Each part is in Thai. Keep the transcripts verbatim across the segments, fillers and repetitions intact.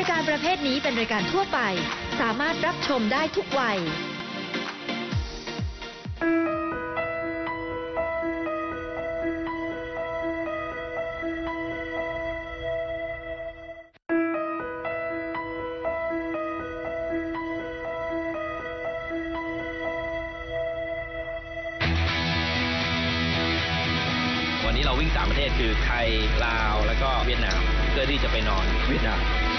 ายการประเภทนี้เป็นรายการทั่วไปสามารถรับชมได้ทุกวัยวันนี้เราวิ่งสามประเทศคือไทยลาวแล้วก็เวียดนามเพื่อที่จะไปนอนเวียดนาม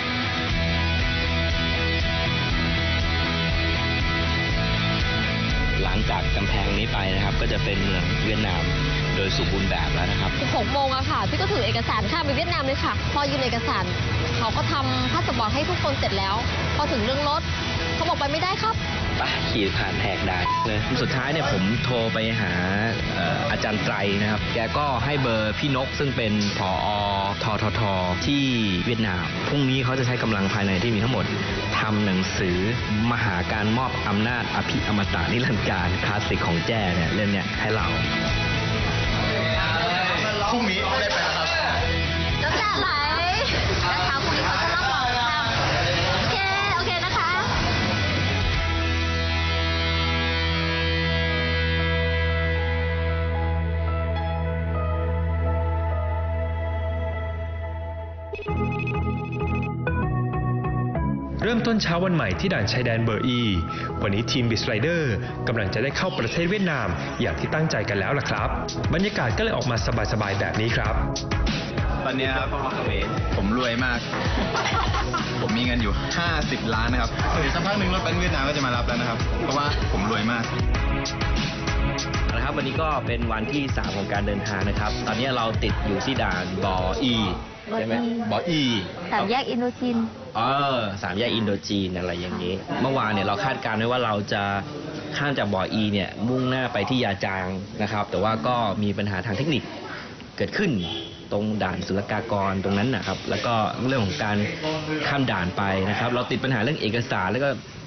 หลังจากกำแพงนี้ไปนะครับก็จะเป็นเมืองเวียดนามโดยสมบูรณ์แบบแล้วนะครับหกโมงอะค่ะพี่ก็ถือเอกสารข้ามไปเวียดนามเลยค่ะพอยื่นเอกสารเขาก็ทำพาสปอร์ตให้ทุกคนเสร็จแล้วพอถึงเรื่องรถเขาบอกไปไม่ได้ครับไปขี่ผ่านแหกด่านเลยสุดท้ายเนี่ยผมโทรไปหาอาจารย์ไตรนะครับแกก็ให้เบอร์พี่นกซึ่งเป็นผอ.ททท.ที่เวียดนามพรุ่งนี้เขาจะใช้กำลังภายในที่มีทั้งหมดทำหนังสือมหาการมอบอำนาจอภิอมตะนิรันดร์การคลาสสิกของแจ้เนี่ยเล่นเนี่ยให้เราพรุ่งนี้ได้ไปแล้วครับน้ำตาไหลนะคะพรุ่งนี้เขาจะรับเราค่ะโอเคโอเคนะคะเริ่มต้นเช้าวันใหม่ที่ด่านชายแดนเบอร์อีวันนี้ทีมบิสไรเดอร์กำลังจะได้เข้าประเทศเวียดนามอย่างที่ตั้งใจกันแล้วล่ะครับบรรยากาศก็เลยออกมาสบายๆแบบนี้ครับตอนนี้ครับผมรวยมากผมมีเงินอยู่ห้าสิบล้านนะครับอีกสักพักหนึ่งรถบัสเวียดนามก็จะมารับแล้วนะครับเพราะว่าผมรวยมากนะครับวันนี้ก็เป็นวันที่สามของการเดินทางนะครับตอนนี้เราติดอยู่ที่ด่านบออีใช่ไหมบออีสามแยกอินโดจีนเออสามแยกอินโดจีนอะไรอย่างนี้เมื่อวานเนี่ยเราคาดการณ์ไว้ว่าเราจะข้ามจากบออีเนี่ยมุ่งหน้าไปที่ยาจางนะครับแต่ว่าก็มีปัญหาทางเทคนิคเกิดขึ้นตรงด่านศุลกากรตรงนั้นนะครับแล้วก็เรื่องของการข้ามด่านไปนะครับเราติดปัญหาเรื่องเอกสารแล้วก็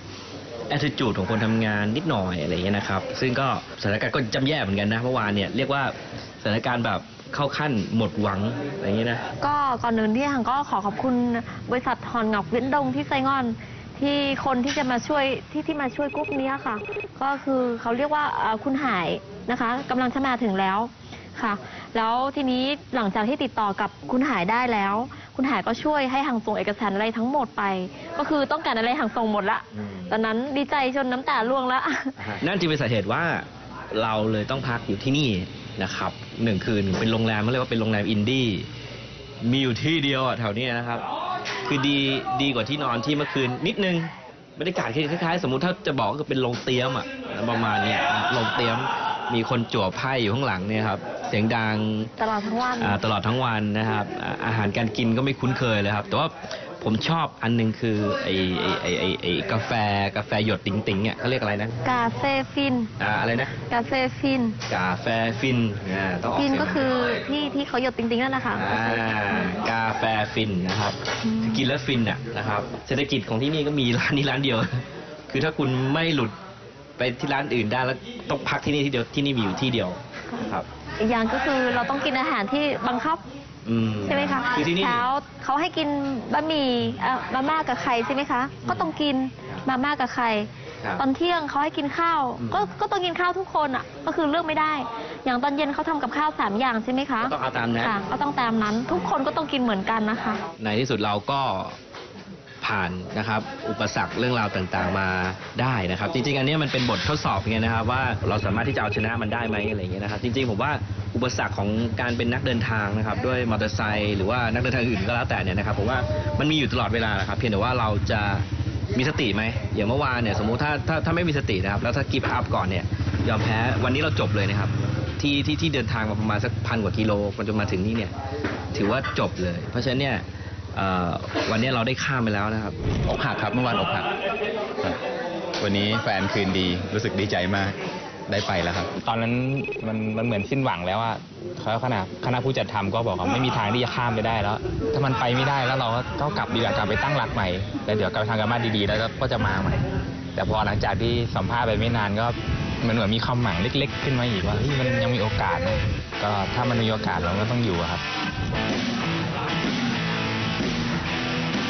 attitude ของคนทำงานนิดหน่อยอะไรอย่างเงี้ยนะครับซึ่งก็สถานการณ์ก็จำแย่เหมือนกันนะเมื่อวานเนี่ยเรียกว่าสถานการณ์แบบเข้าขั้นหมดหวังอะไรอย่างเงี้ยนะก็ก่อนอื่นที่หังก็ขอขอบคุณบริษัทฮอนงอกเวียนดงที่ไซงอนที่คนที่จะมาช่วยที่ที่มาช่วยกลุ่มนี้ค่ะก็คือเขาเรียกว่าคุณหายนะคะกำลังจะมาถึงแล้วค่ะแล้วทีนี้หลังจากที่ติดต่อกับคุณหายได้แล้วคุณหายก็ช่วยให้หังส่งเอกสารอะไรทั้งหมดไปก็คือต้องการอะไรหังส่งหมดละตอนนั้นดีใจจนน้ำตาร่วงละนั่นจึงเป็นสาเหตุว่าเราเลยต้องพักอยู่ที่นี่นะครับหนึ่งคืนเป็นโรงแรมเขาเรียกว่าเป็นโรงแรมอินดี้มีอยู่ที่เดียวแถวนี้นะครับคือดีดีกว่าที่นอนที่เมื่อคืนนิดนึงบรรยากาศคล้ายๆสมมุติถ้าจะบอกก็เป็นโรงเตี๊ยมอ่ะประมาณเนี้ยโรงเตี๊ยมมีคนจั่วไพ่อยู่ข้างหลังเนี่ยครับเสียงดังตลอดทั้งวันตลอดทั้งวันนะครับอาหารการกินก็ไม่คุ้นเคยเลยครับแต่ว่าผมชอบอันนึงคือไอ้ไอ้ไอ้ไอ้กาแฟกาแฟหยดติ๋งติ๋งเนี่ยเขาเรียกอะไรนะกาแฟฟินอ่าอะไรนะกาแฟฟินกาแฟฟินอ่าต้องฟินก็คือที่ที่เขาหยดติ๋งติ๋งนั่นนะคะอ่ากาแฟฟินนะครับกินแล้วฟินอ่ะนะครับเศรษฐกิจของที่นี่ก็มีร้านนี้ร้านเดียวคือถ้าคุณไม่หลุดไปที่ร้านอื่นได้แล้วต้องพักที่นี่ที่เดียวที่นี่มีอยู่ที่เดียวครับอีกอย่างก็คือเราต้องกินอาหารที่บังคับใช่ไหมคะเช้าเขาให้กินบะหมี่มาม่ากับไข่ใช่ไหมคะก็ต้องกินมาม่ากับไข่ตอนเที่ยงเขาให้กินข้าวก็ก็ต้องกินข้าวทุกคนอ่ะก็คือเลือกไม่ได้อย่างตอนเย็นเขาทำกับข้าวสามอย่างใช่ไหมคะต้องเอาตามนั้นก็ต้องตามนั้นทุกคนก็ต้องกินเหมือนกันนะคะในที่สุดเราก็ผ่านนะครับอุปสรรคเรื่องราวต่างๆมาได้นะครับจริงๆอันนี้มันเป็นบททดสอบไงนะครับว่าเราสามารถที่จะเอาชนะมันได้ไหมอะไรอย่างเงี้ยนะครับจริงๆผมว่าอุปสรรคของการเป็นนักเดินทางนะครับด้วยมอเตอร์ไซค์หรือว่านักเดินทางอื่นก็แล้วแต่เนี่ยนะครับผมว่ามันมีอยู่ตลอดเวลานะครับเพียงแต่ว่าเราจะมีสติไหมอย่างเมื่อวานเนี่ยสมมุติถ้าถ้าถ้าไม่มีสตินะครับแล้วถ้ากิฟต์อัพก่อนเนี่ยยอมแพ้วันนี้เราจบเลยนะครับที่ที่ที่เดินทางมาประมาณสักพันกว่ากิโลจนมาถึงนี่เนี่ยถือว่าจบเลยเพราะฉะนั้นเนี่ยวันนี้เราได้ข้ามไปแล้วนะครับอกหักครับเมื่อวานอกหักวันนี้แฟนคืนดีรู้สึกดีใจมากได้ไปแล้วครับตอนนั้นมันมันเหมือนสิ้นหวังแล้วว่าเขาคณะคณะผู้จัดทำก็บอกว่าไม่มีทางที่จะข้ามไปได้แล้วถ้ามันไปไม่ได้แล้วเราก็กลับดีกว่ากลับไปตั้งหลักใหม่แล้วเดี๋ยวกลับไปทำกันบ้านดีๆแล้วก็จะมาใหม่แต่พอหลังจากที่สัมภาษณ์ไปไม่นานก็มันเหมือนมีความหวังเล็กๆขึ้นมาอีกว่ามันยังมีโอกาสนะก็ถ้ามันมีโอกาสเราก็ต้องอยู่ครับส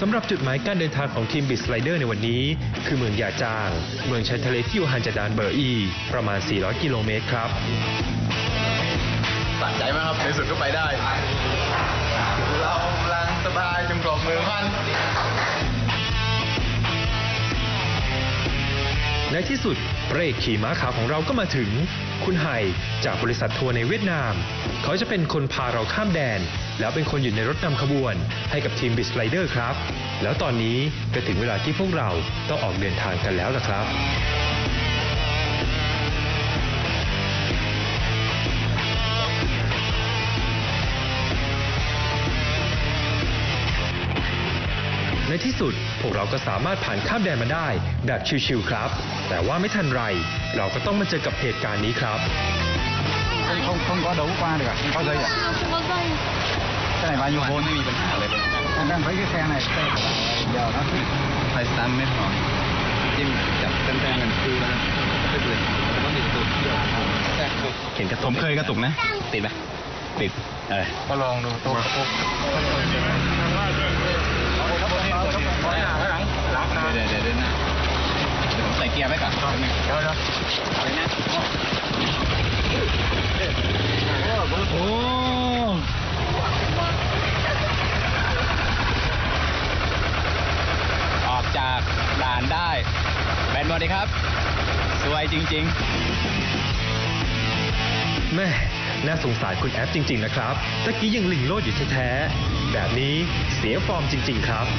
สำหรับจุดหมายการเดินทางของทีมบิสไลเดอร์ในวันนี้คือเมืองยาจางเมืองชายทะเลที่อยู่ห่างจากด่านเบอร์อีประมาณสี่ร้อยกิโลเมตรครับสะใจมากครับในสุดก็ไปได้เราลังสบายจงกรอบมือพันในที่สุดพระเอกขี่ม้าขาวของเราก็มาถึงคุณไห่จากบริษัททัวร์ในเวียดนามเขาจะเป็นคนพาเราข้ามแดนแล้วเป็นคนอยู่ในรถนำขบวนให้กับทีมบิสไลเดอร์ครับแล้วตอนนี้ก็ถึงเวลาที่พวกเราต้องออกเดินทางกันแล้วล่ะครับในที่สุดพวกเราก็สามารถผ่านข้ามแดนมาได้แบบชิวๆครับแต่ว่าไม่ทันไรเราก็ต้องมาเจอกับเหตุการณ์นี้ครับ không không có đấu qua được à? Không có dây à? Không có dây. Cái này bao nhiêu vốn? ไม่มีปัญหาเลย Em đang thấy cái xe này xe của bạn giờ nó ไฟสตาร์ทไม่พอจิ้มจับเต็มๆกันคือแล้วตึ๊ดเลยต้องติดตุกเที่ยวเห็นกระตุกผมเคยกระตุกนะติดไหมติดเออก็ลองดูตัวกระตุกเดี๋ยวเดี๋ยวเดี๋ยวนะเดี๋ยวผมใส่เกียร์ไว้ก่อนเดี๋ยวเดี๋ยวอะไรนะโอ้ออกจากด่านได้แบนบอดีครับสวยจริงๆแม่น่าสงสารคุณแอปจริงๆนะครับตะกี้ยังลิงโลดอยู่แท้ๆแบบนี้เสียฟอร์มจริงๆครับ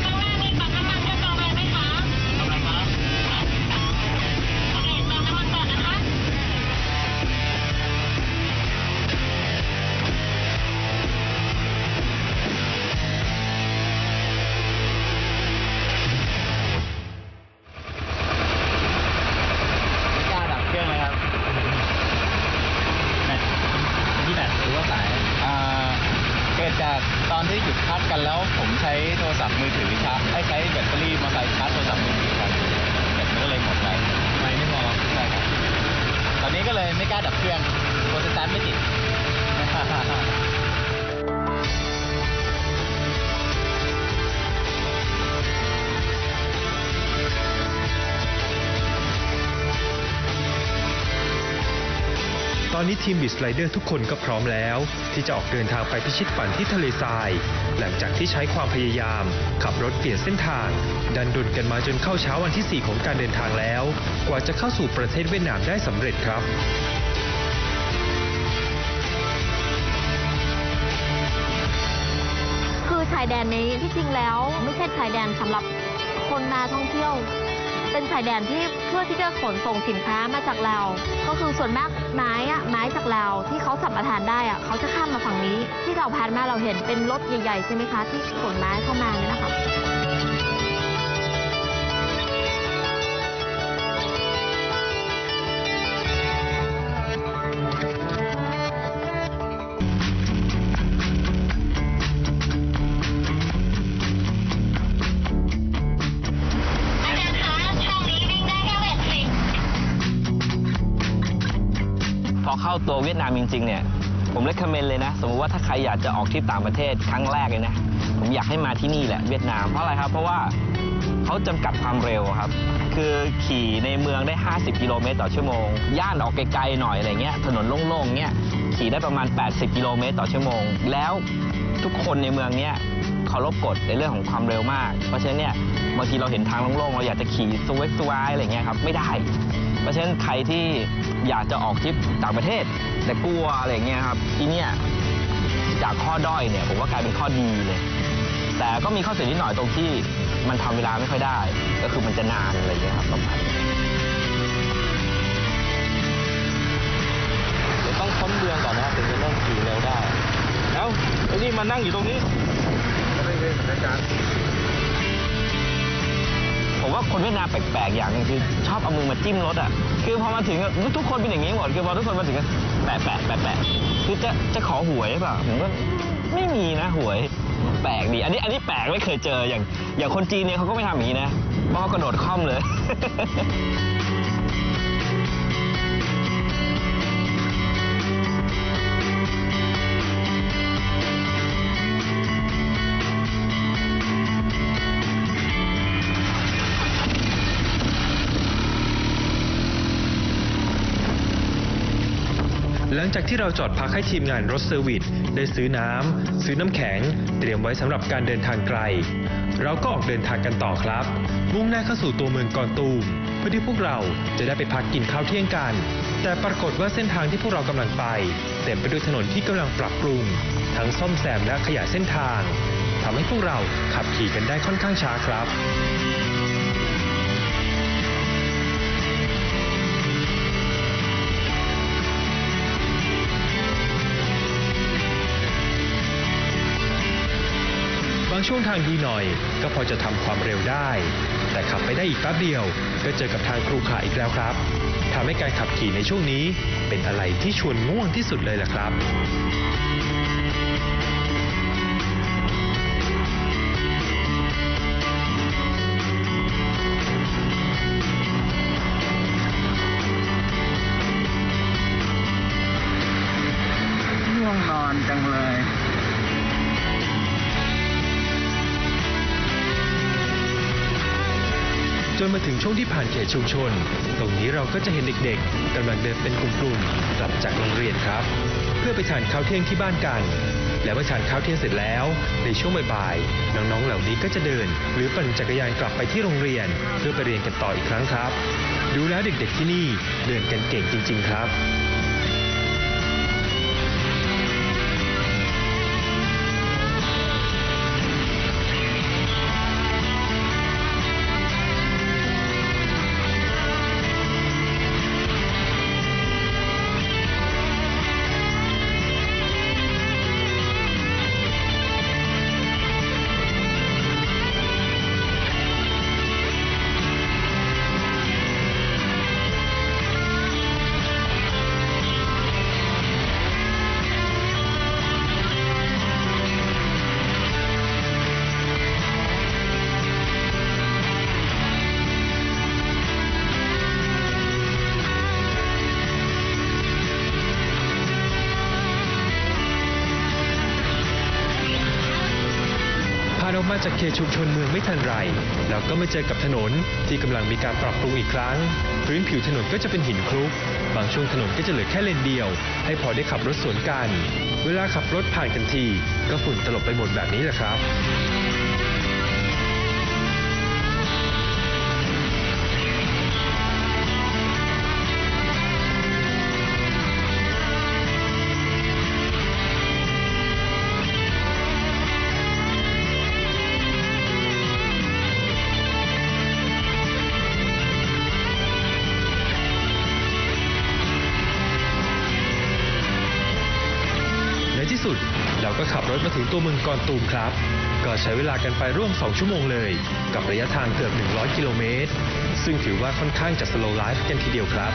จากตอนที่หยุดชาร์จกันแล้วผมใช้โทรศัพท์มือถือชาร์จให้ใช้แบตเตอรี่มาใส่ชาร์จโทรศัพท์มือถือกันแบตมันก็เลยหมดไปไม่ไม่พอใช่ครับตอนนี้ก็เลยไม่กล้าดับเครื่องโทรสตาร์ทไม่ติดตอนนี้ทีมบิสไลเดอร์ทุกคนก็พร้อมแล้วที่จะออกเดินทางไปพิชิตฝันที่ทะเลทรายหลังจากที่ใช้ความพยายามขับรถเปลี่ยนเส้นทางดันดุนกันมาจนเข้าเช้าวันที่สี่ของการเดินทางแล้วกว่าจะเข้าสู่ประเทศเวียดนามได้สำเร็จครับคือชายแดนนี้ที่จริงแล้วไม่ใช่ชายแดนสำหรับคนมาท่องเที่ยวเป็นชายแดนที่เพื่อที่จะขนส่งสินค้ามาจากลาวก็คือส่วนมากไม้อะไม้จากลาวที่เขาสัมปทานได้อะเขาจะข้ามมาฝั่งนี้ที่เราผ่านมาเราเห็นเป็นรถใหญ่ๆใช่ไหมคะที่ขนไม้เข้ามาเนี่ยนะคะพอเข้าตัวเวียดนามจริงๆเนี่ยผมเลคคอมเมนต์เลยนะสมมติว่าถ้าใครอยากจะออกทริปต่างประเทศครั้งแรกเลยนะผมอยากให้มาที่นี่แหละเวียดนามเพราะอะไรครับเพราะว่าเขาจำกัดความเร็วครับคือขี่ในเมืองได้ห้าสิบกิโลเมตรต่อชั่วโมงย่านออกไกลๆหน่อยอะไรเงี้ยถนนโล่งๆเงี้ยขี่ได้ประมาณแปดสิบกิโลเมตรต่อชั่วโมงแล้วทุกคนในเมืองเนี้ยเคารพกฎในเรื่องของความเร็วมากเพราะฉะนั้นเนี่ยบางทีเราเห็นทางโล่งๆเราอยากจะขี่สวกสวายอะไรเงี้ยครับไม่ได้เพราะฉะนั้นใครที่อยากจะออกทริปต่างประเทศแต่กลัวอะไรเงี้ยครับที่เนี่ยจากข้อด้อยเนี่ยผมว่ากลายเป็นข้อดีเลยแต่ก็มีข้อเสียนิดหน่อยตรงที่มันทำเวลาไม่ค่อยได้ก็คือมันจะนานอะไรเงี้ยครับประมาณเดี๋ยวต้องพ้นเมืองก่อนนะครับถึงจะเริ่มขี่เร็วได้แล้วไอ้นี่มานั่งอยู่ตรงนี้ผมว่าคนเวียดนามแปลกๆอย่างนึงคือชอบเอามือมาจิ้มรถอ่ะคือพอมาถึงทุกคนเป็นอย่างนี้หมดคือพอทุกคนมาถึงก็แปะแปะแปะแปะคือจะจะขอหวยหรือเปล่าผมก็ไม่มีนะหวยแปลกดีอันนี้อันนี้แปลกไม่เคยเจออย่างอย่างคนจีนเนี่ยเขาก็ไม่ทำอย่างนี้นะเพราะเขากระโดดค่อมเลยลังจากที่เราจอดพักให้ทีมงานรถเซอร์วิสได้ซื้อน้ำซื้อน้ำแข็งเตรียมไว้สำหรับการเดินทางไกลเราก็ออกเดินทางกันต่อครับมุ่งหน้าเข้าสู่ตัวเมืองกอนตูมเพื่อที่พวกเราจะได้ไปพักกินข้าวเที่ยงกันแต่ปรากฏว่าเส้นทางที่พวกเรากำลังไปเต็มไปด้วยถนนที่กำลังปรับปรุงทั้งซ่อมแซมและขยายเส้นทางทำให้พวกเราขับขี่กันได้ค่อนข้างช้าครับบางช่วงทางดีหน่อยก็พอจะทำความเร็วได้แต่ขับไปได้อีกแป๊บเดียวก็เจอกับทางครูขะอีกแล้วครับทำให้การขับขี่ในช่วงนี้เป็นอะไรที่ชวนง่วงที่สุดเลยล่ะครับง่วงนอนจังเลยจนมาถึงช่วงที่ผ่านเขตชุมชนตรงนี้เราก็จะเห็นเด็กๆกำลังเดินเป็นกลุ่มๆกลับจากโรงเรียนครับเพื่อไปทานข้าวเที่ยงที่บ้านกันและเมื่อทานข้าวเที่ยงเสร็จแล้วในช่วงบ่ายๆน้องๆเหล่านี้ก็จะเดินหรือปั่นจักรยานกลับไปที่โรงเรียนเพื่อไปเรียนกันต่ออีกครั้งครับดูแล้วเด็กๆที่นี่เดินกันเก่งจริงๆครับออกมาจากเขตชุมชนเมืองไม่ทันไรแล้วก็มาเจอกับถนนที่กำลังมีการปรับปรุงอีกครั้งพื้นผิวถนนก็จะเป็นหินคลุกบางช่วงถนนก็จะเหลือแค่เลนเดียวให้พอได้ขับรถสวนกันเวลาขับรถผ่านกันทีก็ฝุ่นตลบไปหมดแบบนี้แหละครับที่สุดเราก็ขับรถมาถึงตัวเมืองกอนตูมครับก็ใช้เวลากันไปร่วมสองชั่วโมงเลยกับระยะทางเกือบหนึ่งร้อยกิโลเมตรซึ่งถือว่าค่อนข้างจะสโลว์ไลฟ์กันทีเดียวครับ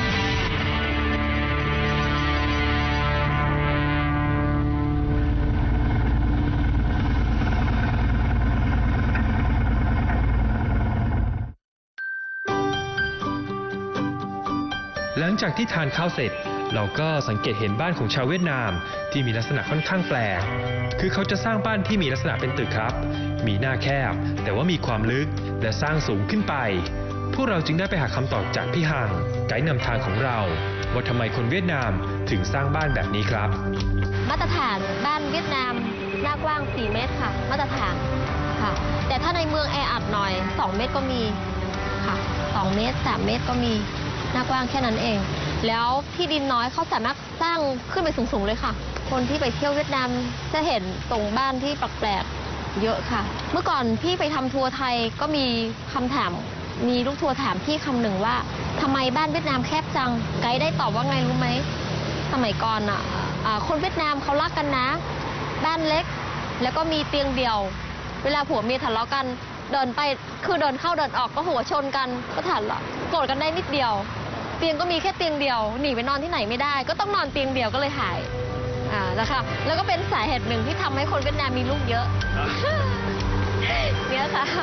หลังจากที่ทานข้าวเสร็จเราก็สังเกตเห็นบ้านของชาวเวียดนามที่มีลักษณะค่อนข้างแปลกคือเขาจะสร้างบ้านที่มีลักษณะเป็นตึกครับมีหน้าแคบแต่ว่ามีความลึกและสร้างสูงขึ้นไปพวกเราจึงได้ไปหาคำตอบจากพี่ฮังไกด์นำทางของเราว่าทำไมคนเวียดนามถึงสร้างบ้านแบบนี้ครับมาตรฐานบ้านเวียดนามหน้ากว้างสี่เมตรค่ะมาตรฐานค่ะแต่ถ้าในเมืองแออัดหน่อยสองเมตรก็มีค่ะสองเมตรสามเมตรก็มีหน้ากว้างแค่นั้นเองแล้วที่ดินน้อยเขาสามารถสร้างขึ้นไปสูงๆเลยค่ะคนที่ไปเที่ยวเวียดนามจะเห็นตรงบ้านที่แปลกๆเยอะค่ะเมื่อก่อนพี่ไปทำทัวร์ไทยก็มีคำถามมีลูกทัวร์ถามพี่คำหนึ่งว่าทำไมบ้านเวียดนามแคบจังไกด์ได้ตอบว่าไงรู้ไหมสมัยก่อนอ่ะคนเวียดนามเขารักกันนะบ้านเล็กแล้วก็มีเตียงเดียวเวลาผัวเมียทะเลาะกันเดินไปคือเดินเข้าเดินออกก็หัวชนกันก็ถละโกรธกันได้นิดเดียวเตียงก็มีแค่เตียงเดียวหนีไปนอนที่ไหนไม่ได้ก็ต้องนอนเตียงเดียวก็เลยหายอ่านะคะแล้วก็เป็นสาเหตุหนึ่งที่ทำให้คนเวียดนามมีลูกเยอะเนี่ยค่ะ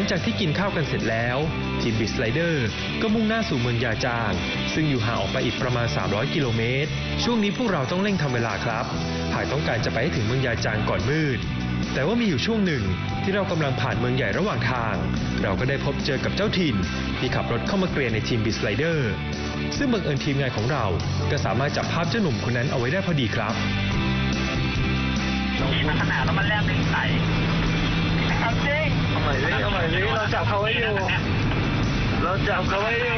งจากที่กินข้าวกันเสร็จแล้วทีมบิสไลเดอร์ก็มุ่งหน้าสู่เมืองยาจางซึ่งอยู่ห่างออกไปอีกประมาณสามร้อยกิโลเมตรช่วงนี้พวกเราต้องเร่งทำเวลาครับหากต้องการจะไปให้ถึงเมืองยาจางก่อนมืดแต่ว่ามีอยู่ช่วงหนึ่งที่เรากำลังผ่านเมืองใหญ่ระหว่างทางเราก็ได้พบเจอกับเจ้าถิ่นที่ขับรถเข้ามาเกรียนในทีมบิสไลเดอร์ซึ่งบังเอิญทีมงานของเราก็สามารถจับภาพเจ้าหนุ่มคนนั้นเอาไว้ได้พอดีครับขี่มาขนาดแล้วมันแลบลิ้นใสเอาจริงเอาใหม่ดิเอาใหม่ดิเราจับเขาไว้อยู่เราจับเขาไว้อยู่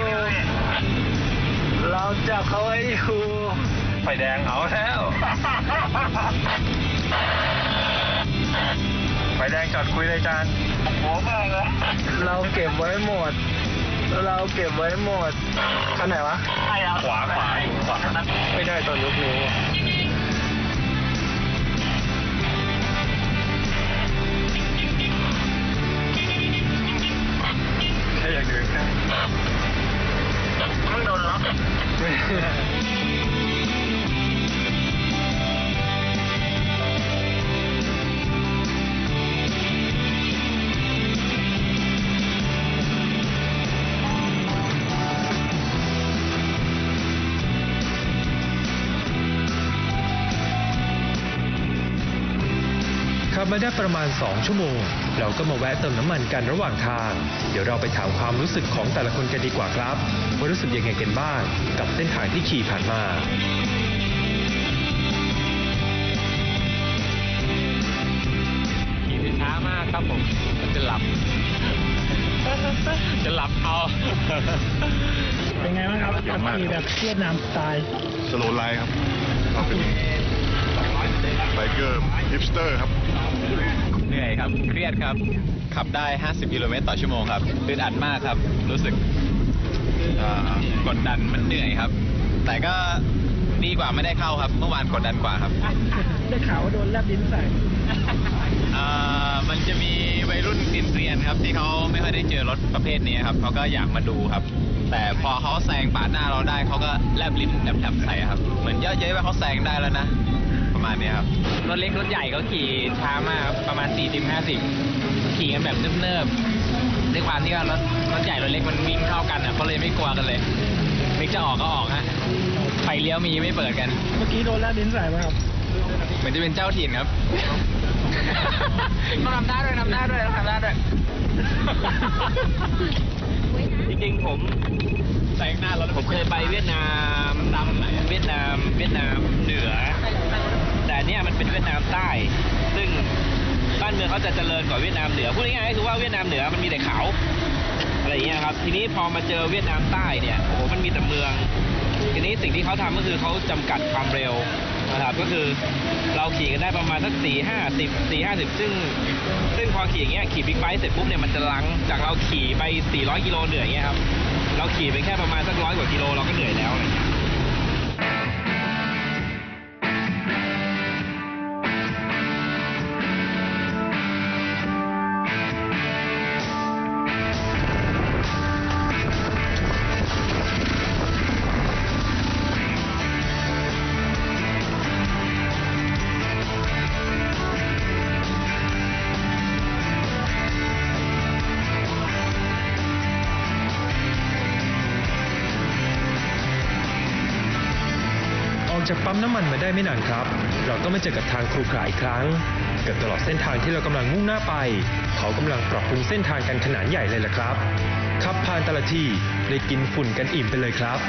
เราจับเขาไว้อยู่ไฟแดงเอาแล้วไฟแดงจอดคุยเลยจานโหมากเลยเราเก็บไว้หมดเราเก็บไว้หมดข้างไหนวะใช่ครับขวาขวาขวาไม่ได้ตอนยกนิ้วแค่อย่างเดียวแค่ต้องโดนล็อกขับมาได้ประมาณสองชั่วโมงเราก็มาแวะเติมน้ำมันกันระหว่างทางเดี๋ยวเราไปถามความรู้สึกของแต่ละคนกันดีกว่าครับว่ารู้สึกยังไงกันบ้างกับเส้นทางที่ขี่ผ่านมาขี่ช้ามากครับผมมันจะหลับจะหลับเอาเป็นไงบ้างครับขับขี่แบบเวียดนามสไตล์สโลว์ไลฟ์ครับเราเป็นไบเกอร์ฮิปสเตอร์ครับเหนื่อยครับเครียดครับขับได้ห้าสิบกิโลเมตรต่อชั่วโมงครับอึดอัดมากครับรู้สึกกดดันมันเหนื่อยครับแต่ก็ดีกว่าไม่ได้เข้าครับเมื่อวานกดดันกว่าครับได้ข่าวว่าโดนแลบลิ้นใส่มันจะมีวัยรุ่นเกรียนๆครับที่เขาไม่ค่อยได้เจอรถประเภทนี้ครับเขาก็อยากมาดูครับแต่พอเขาแซงปาดหน้าเราได้เขาก็แลบลิ้นแหลมๆใส่ครับเหมือนเยอะๆว่าเขาแซงได้แล้วนะประมาณนี้ครับรถเล็กรถใหญ่ก็ขี่ช้ามากประมาณสี่สิบ ห้าสิบขี่กันแบบเนิบๆด้วยความที่ว่ารถรถใหญ่รถเล็กมันวิ่งเข้ากันอ่ะเขาเลยไม่กลัวกันเลยนึกจะออกก็ออกฮะไฟเลี้ยวมีไม่เปิดกันเมื่อกี้โดนแลบลิ้นใส่ไหมครับเหมือนจะเป็นเจ้าถิ่นครับต้องทำได้ด้วยทำได้ด้วยต้องทำได้ด้วยจริงๆผมแซงหน้าเราผมเคยไปเวียดนามตามเวียดนามเวียดนามเหนือแต่เนี่ยมันเป็นเวียดนามใต้ซึ่งบ้านเมืองเขาจะเจริญกว่าเวียดนามเหนือพูดง่ายๆคือว่าเวียดนามเหนือมันมีแต่เขาอะไรอย่างเงี้ยครับทีนี้พอมาเจอเวียดนามใต้เนี่ยโอ้โหมันมีแต่เมืองทีนี้สิ่งที่เขาทำก็คือเขาจำกัดความเร็วนะครับก็คือเราขี่กันได้ประมาณสักสี่ห้าสิบสี่ห้าสิบซึ่งซึ่งพอขี่อย่างเงี้ยขี่บิ๊กไบค์เสร็จปุ๊บเนี่ยมันจะลังจากเราขี่ไปสี่ร้อยกิโลเหนื่อยเงี้ยครับเราขี่ไปแค่ประมาณสักร้อยกว่ากิโลเราก็เหนื่อยแล้วอะไรเงี้ยจากปั๊มน้ำมันมาได้ไม่นานครับเราก็มาเจอกับทางครูขลาอีกครั้งเกือบตลอดเส้นทางที่เรากำลังมุ่งหน้าไปเขากำลังปรับปรุงเส้นทางกันขนาดใหญ่เลยล่ะครับขับผ่านแต่ละที่ได้กินฝุ่นกันอิ่มไปเลยครับ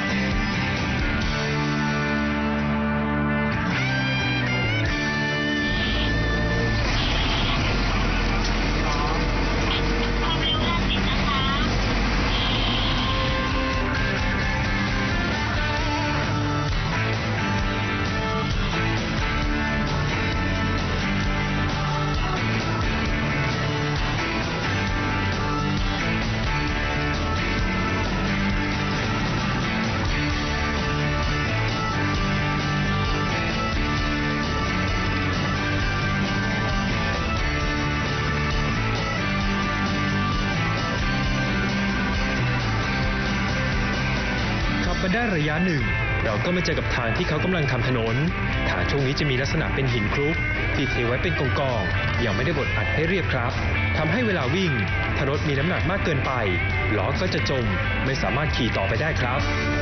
มาได้ระยะหนึ่งเราก็มาเจอกับทางที่เขากำลังทำถนนทางช่วงนี้จะมีลักษณะเป็นหินคลุกที่เทไว้เป็นกองๆยังไม่ได้บดอัดให้เรียบครับทำให้เวลาวิ่งถ้ารถมีน้ำหนักมากเกินไปล้อก็จะจมไม่สามารถขี่ต่อไปได้ครับ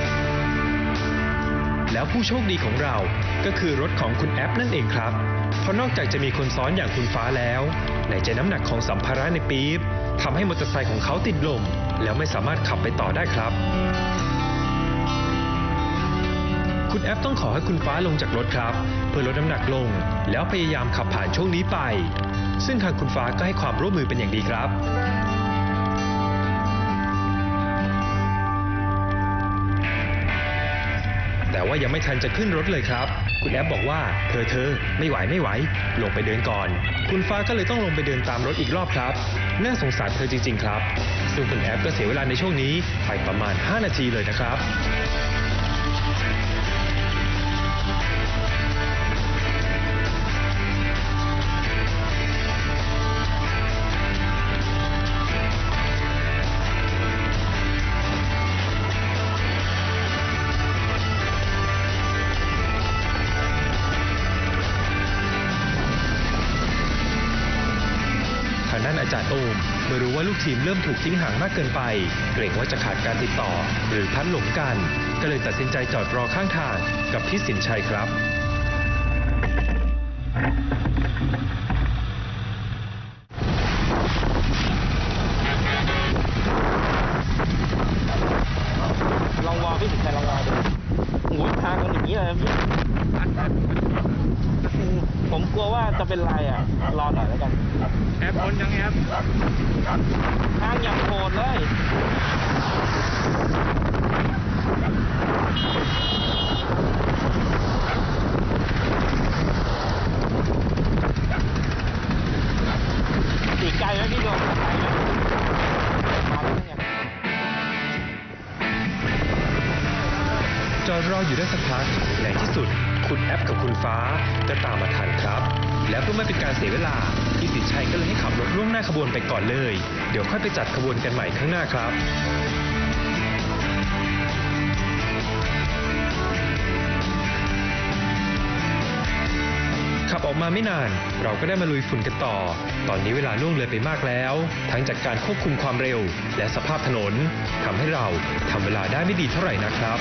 แล้วผู้โชคดีของเราก็คือรถของคุณแอปนั่นเองครับเพราะนอกจากจะมีคนซ้อนอย่างคุณฟ้าแล้วไหนจะน้ำหนักของสัมภาระในปี๊บทำให้มอเตอร์ไซค์ของเขาติดลมแล้วไม่สามารถขับไปต่อได้ครับคุณแอปต้องขอให้คุณฟ้าลงจากรถครับเพื่อลดน้ำหนักลงแล้วพยายามขับผ่านช่วงนี้ไปซึ่งทางคุณฟ้าก็ให้ความร่วมมือเป็นอย่างดีครับแต่ว่ายังไม่ทันจะขึ้นรถเลยครับคุณแอปบอกว่าเธอเธอไม่ไหวไม่ไหวลงไปเดินก่อนคุณฟ้าก็เลยต้องลงไปเดินตามรถอีกรอบครับน่าสงสารเธอจริงๆครับซึ่งคุณแอปก็เสียเวลาในช่วงนี้ไปประมาณห้านาทีเลยนะครับทางด้านอาจารย์โอมเมื่อรู้ว่าลูกทีมเริ่มถูกทิ้งห่างมากเกินไปเกรงว่าจะขาดการติดต่อหรือพลัดหลงกันก็เลยตัดสินใจจอดรอข้างทางกับพี่สินชัยครับลองวอลพี่สินชัยลองวอลดูโอ้โหทางมันอย่างนี้เลยพี่ผมกลัวว่าจะเป็นไรอ่ะรอหน่อยแล้วกันแอปพ้นยังแอปทางอย่างโหดเลยอีกไกลไหมพี่โดมไกลไหมมาแล้วเนี่ยจอดรออยู่ได้สักพักในที่สุดคุณแอปกับคุณฟ้าก็ตามมาทันครับและเพื่อไม่เป็นการเสียเวลาพี่สินชัยก็เลยให้ขับรถล่วงหน้าขบวนไปก่อนเลยเดี๋ยวค่อยไปจัดขบวนกันใหม่ข้างหน้าครับขับออกมาไม่นานเราก็ได้มาลุยฝุ่นกันต่อตอนนี้เวลาล่วงเลยไปมากแล้วทั้งจากการควบคุมความเร็วและสภาพถนนทำให้เราทำเวลาได้ไม่ดีเท่าไหร่นะครับ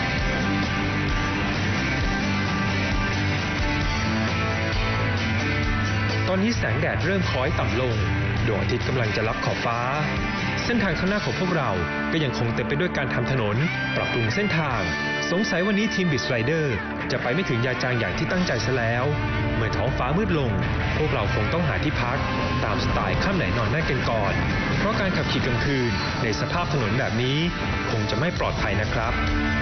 ตอนนี้แสงแดดเริ่มคล้อยต่ำลงดวงอาทิตย์กำลังจะลับขอบฟ้าเส้นทางข้างหน้าของพวกเราก็ยังคงเต็มไปด้วยการทำถนนปรับปรุงเส้นทางสงสัยวันนี้ทีมบิสไลเดอร์จะไปไม่ถึงยาจางอย่างที่ตั้งใจซะแล้วเมื่อท้องฟ้ามืดลงพวกเราคงต้องหาที่พักตามสไตล์ค่ำไหนนอนนั่นกันก่อนเพราะการขับขี่กลางคืนในสภาพถนนแบบนี้คงจะไม่ปลอดภัยนะครับ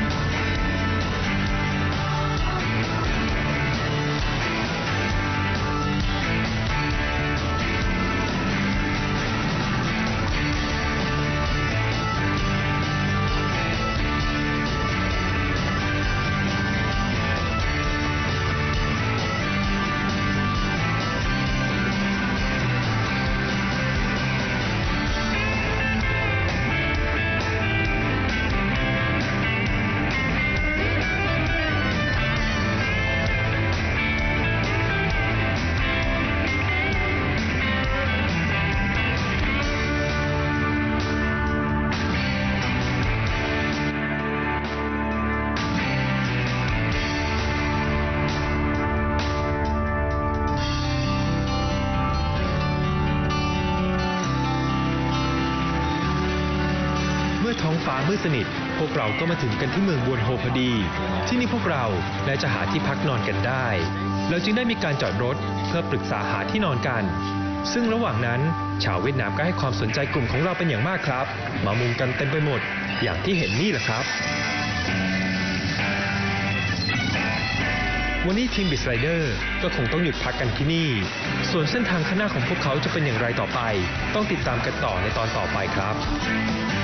ท้องฟ้ามืดสนิทพวกเราก็มาถึงกันที่เมืองบวนโฮพอดีที่นี่พวกเราได้จะหาที่พักนอนกันได้เราจึงได้มีการจอดรถเพื่อปรึกษาหาที่นอนกันซึ่งระหว่างนั้นชาวเวียดนามก็ให้ความสนใจกลุ่มของเราเป็นอย่างมากครับมามุงกันเต็มไปหมดอย่างที่เห็นนี่แหละครับวันนี้ทีมบิสไลเดอร์ก็คงต้องหยุดพักกันที่นี่ส่วนเส้นทางข้างหน้าของพวกเขาจะเป็นอย่างไรต่อไปต้องติดตามกันต่อในตอนต่อไปครับ